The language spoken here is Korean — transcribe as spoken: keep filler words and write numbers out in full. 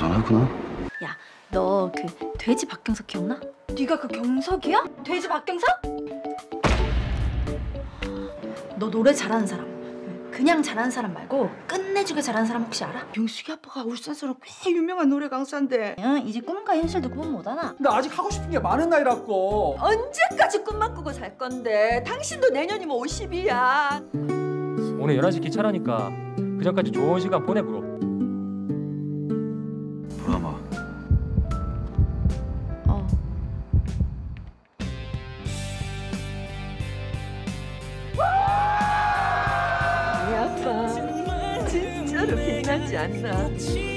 여전하구나. 야, 너 그 돼지 박경석 기억나? 네가 그 경석이야? 돼지 박경석? 너 노래 잘하는 사람, 그냥 잘하는 사람 말고 끝내주게 잘하는 사람 혹시 알아? 병숙이 아빠가 울산에서는 꽤 유명한 노래 강사인데. 응, 이제 꿈과 현실도 구분 못하나? 나 아직 하고 싶은 게 많은 나이라고. 언제까지 꿈만 꾸고 살 건데? 당신도 내년이면 오십이야. 오늘 열한 시 기차라니까 그 전까지 좋은 시간 보내고. 보람아. 어. 우리 아빠 진짜로 빛나지 않나?